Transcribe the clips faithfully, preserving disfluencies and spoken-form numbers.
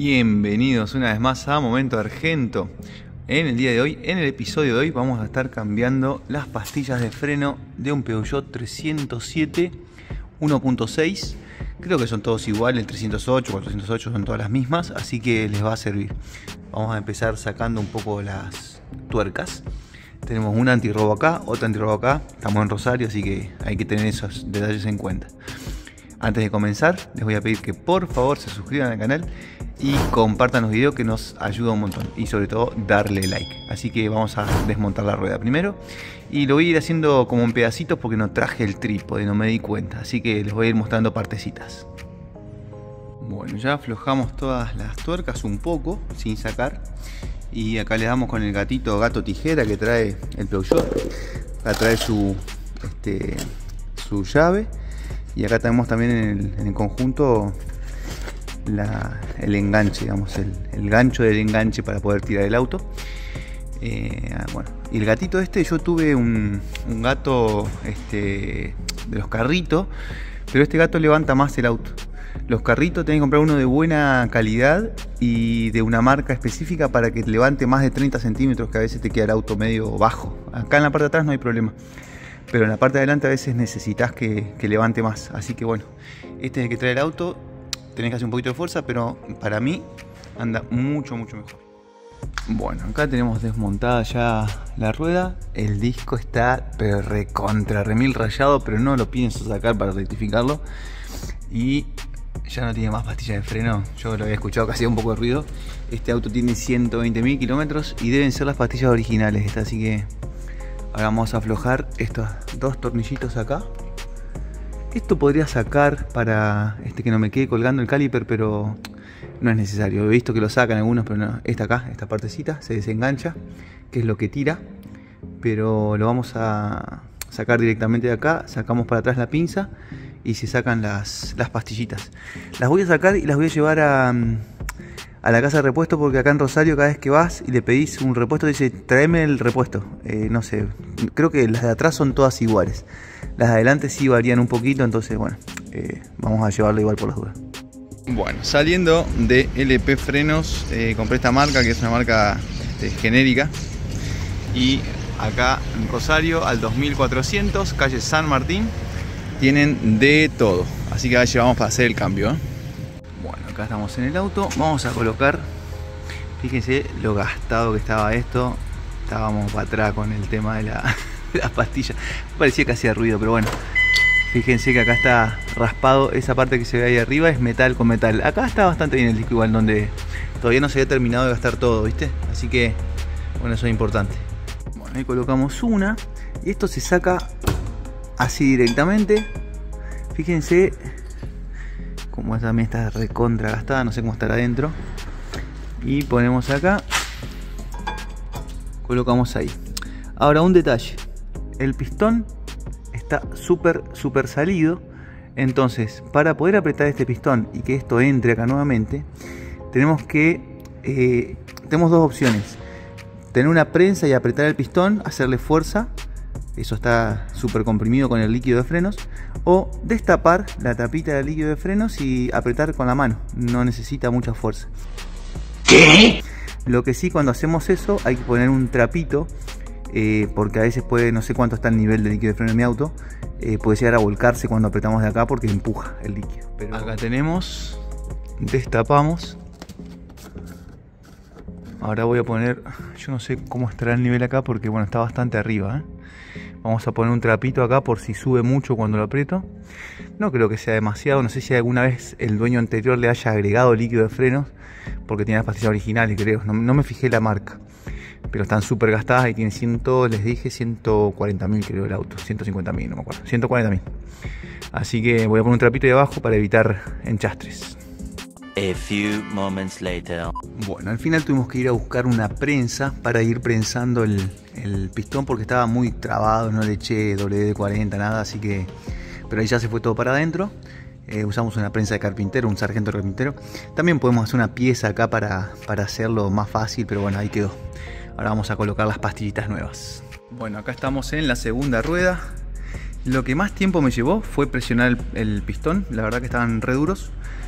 Bienvenidos una vez más a Momento Argento. En el día de hoy, en el episodio de hoy, vamos a estar cambiando las pastillas de freno de un Peugeot trescientos siete uno punto seis. Creo que son todos iguales, el trescientos ocho, cuatrocientos ocho son todas las mismas, así que les va a servir. Vamos a empezar sacando un poco las tuercas. Tenemos un antirrobo acá, otro antirrobo acá. Estamos en Rosario, así que hay que tener esos detalles en cuenta. Antes de comenzar, les voy a pedir que por favor se suscriban al canal y compartan los videos, que nos ayuda un montón, y sobre todo darle like. Así que vamos a desmontar la rueda primero y lo voy a ir haciendo como en pedacitos porque no traje el trípode, no me di cuenta, así que les voy a ir mostrando partecitas. Bueno, ya aflojamos todas las tuercas un poco sin sacar y acá le damos con el gatito gato tijera que trae el Peugeot. Acá trae su, este, su llave, y acá tenemos también en el, en el conjunto La, el enganche, digamos, el, el gancho del enganche para poder tirar el auto. Eh, bueno, y el gatito este, yo tuve un, un gato este, de los carritos, pero este gato levanta más el auto. Los carritos tenés que comprar uno de buena calidad y de una marca específica para que levante más de treinta centímetros, que a veces te queda el auto medio bajo. Acá en la parte de atrás no hay problema, pero en la parte de adelante a veces necesitas que, que levante más. Así que bueno, este es el que trae el auto. Tenés que hacer un poquito de fuerza, pero para mí anda mucho, mucho mejor. Bueno, acá tenemos desmontada ya la rueda. El disco está pero recontra remil rayado, pero no lo pienso sacar para rectificarlo. Y ya no tiene más pastillas de freno. Yo lo había escuchado que hacía un poco de ruido. Este auto tiene ciento veinte mil kilómetros y deben ser las pastillas originales estas. Así que ahora vamos a aflojar estos dos tornillitos acá. Esto podría sacar para este que no me quede colgando el caliper, pero no es necesario. He visto que lo sacan algunos, pero no. Esta acá, esta partecita, se desengancha, que es lo que tira. Pero lo vamos a sacar directamente de acá. Sacamos para atrás la pinza y se sacan las, las pastillitas. Las voy a sacar y las voy a llevar a, a la casa de repuesto, porque acá en Rosario cada vez que vas y le pedís un repuesto, te dice, tráeme el repuesto. Eh, no sé, creo que las de atrás son todas iguales. Las de adelante sí varían un poquito, entonces bueno, eh, vamos a llevarlo igual por las dudas. Bueno, saliendo de L P Frenos, eh, compré esta marca, que es una marca este, genérica. Y acá en Rosario, al dos mil cuatrocientos, calle San Martín, tienen de todo. Así que ahora llevamos para hacer el cambio, ¿eh? Bueno, acá estamos en el auto. Vamos a colocar, fíjense lo gastado que estaba esto. Estábamos para atrás con el tema de la... las pastillas, parecía que hacía ruido, pero bueno, fíjense que acá está raspado. Esa parte que se ve ahí arriba es metal con metal. Acá está bastante bien el disco, igual, donde todavía no se había terminado de gastar todo, ¿viste? Así que bueno, eso es importante. Bueno, ahí colocamos una y esto se saca así directamente. Fíjense como también está recontra gastada, no sé cómo estará adentro. Y ponemos acá, colocamos ahí. Ahora, un detalle: el pistón está súper, súper salido. Entonces, para poder apretar este pistón y que esto entre acá nuevamente, tenemos que... Eh, tenemos dos opciones. Tener una prensa y apretar el pistón, hacerle fuerza. Eso está súper comprimido con el líquido de frenos. O destapar la tapita del líquido de frenos y apretar con la mano. No necesita mucha fuerza. ¿Qué? Lo que sí, cuando hacemos eso, hay que poner un trapito. Eh, porque a veces puede, no sé cuánto está el nivel de líquido de freno en mi auto, eh, puede llegar a volcarse cuando apretamos de acá porque empuja el líquido. Pero acá tenemos, destapamos. Ahora voy a poner, yo no sé cómo estará el nivel acá porque bueno, está bastante arriba, ¿eh? Vamos a poner un trapito acá por si sube mucho cuando lo aprieto. No creo que sea demasiado, no sé si alguna vez el dueño anterior le haya agregado líquido de frenos, porque tiene las pastillas originales, creo, no, no me fijé la marca. Pero están súper gastadas y tiene cien, les dije, ciento cuarenta mil creo el auto, ciento cincuenta mil, no me acuerdo, ciento cuarenta mil. Así que voy a poner un trapito de abajo para evitar enchastres. A few moments later. Bueno, al final tuvimos que ir a buscar una prensa para ir prensando el, el pistón porque estaba muy trabado, no le eché doble D cuarenta, nada, así que... Pero ahí ya se fue todo para adentro. Eh, usamos una prensa de carpintero, un sargento carpintero. También podemos hacer una pieza acá para, para hacerlo más fácil, pero bueno, ahí quedó. Ahora vamos a colocar las pastillitas nuevas. Bueno, acá estamos en la segunda rueda. Lo que más tiempo me llevó fue presionar el, el pistón. La verdad que estaban re duros.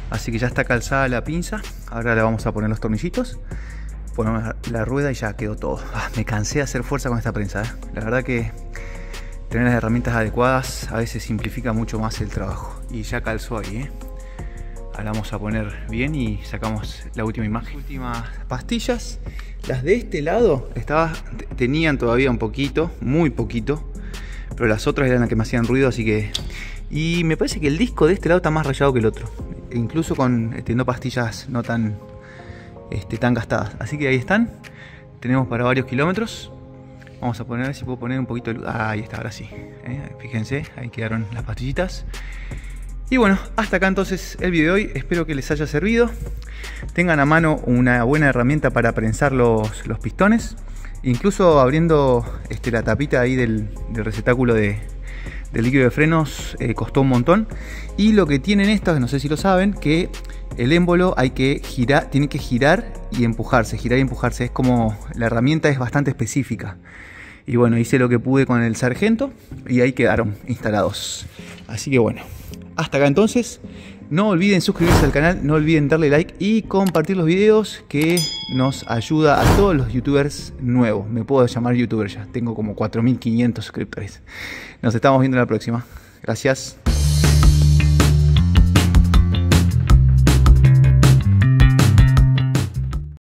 Así que ya está calzada la pinza. Ahora le vamos a poner los tornillitos, ponemos la rueda y ya quedó todo. Ah, me cansé de hacer fuerza con esta prensa, ¿eh? La verdad que tener las herramientas adecuadas a veces simplifica mucho más el trabajo. Y ya calzó ahí, ¿eh? Ahora vamos a poner bien y sacamos la última imagen. Últimas pastillas. Las de este lado estaba, tenían todavía un poquito, muy poquito, pero las otras eran las que me hacían ruido, así que... Y me parece que el disco de este lado está más rayado que el otro, incluso con este, no pastillas no tan, este, tan gastadas. Así que ahí están, tenemos para varios kilómetros. Vamos a poner, a ver si puedo poner un poquito de luz. Ah, ahí está, ahora sí, ¿eh? Fíjense, ahí quedaron las pastillitas. Y bueno, hasta acá entonces el video de hoy. Espero que les haya servido. Tengan a mano una buena herramienta para prensar los, los pistones. Incluso abriendo este, la tapita ahí del, del receptáculo de, del líquido de frenos eh, costó un montón. Y lo que tienen estos, no sé si lo saben, que el émbolo hay que girar, tiene que girar y empujarse, girar y empujarse. Es como, la herramienta es bastante específica. Y bueno, hice lo que pude con el sargento y ahí quedaron instalados. Así que bueno, hasta acá entonces. No olviden suscribirse al canal, no olviden darle like y compartir los videos, que nos ayuda a todos los youtubers nuevos. Me puedo llamar youtuber ya, tengo como cuatro mil quinientos suscriptores. Nos estamos viendo en la próxima. Gracias.